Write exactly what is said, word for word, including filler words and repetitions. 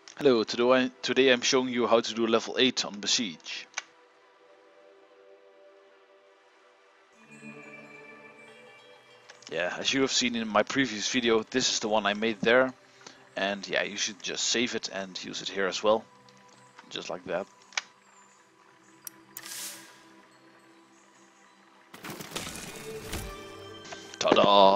Hello, today, today I'm showing you how to do level eight on Besiege. Yeah, as you have seen in my previous video, this is the one I made there. And yeah, you should just save it and use it here as well. Just like that. Ta-da!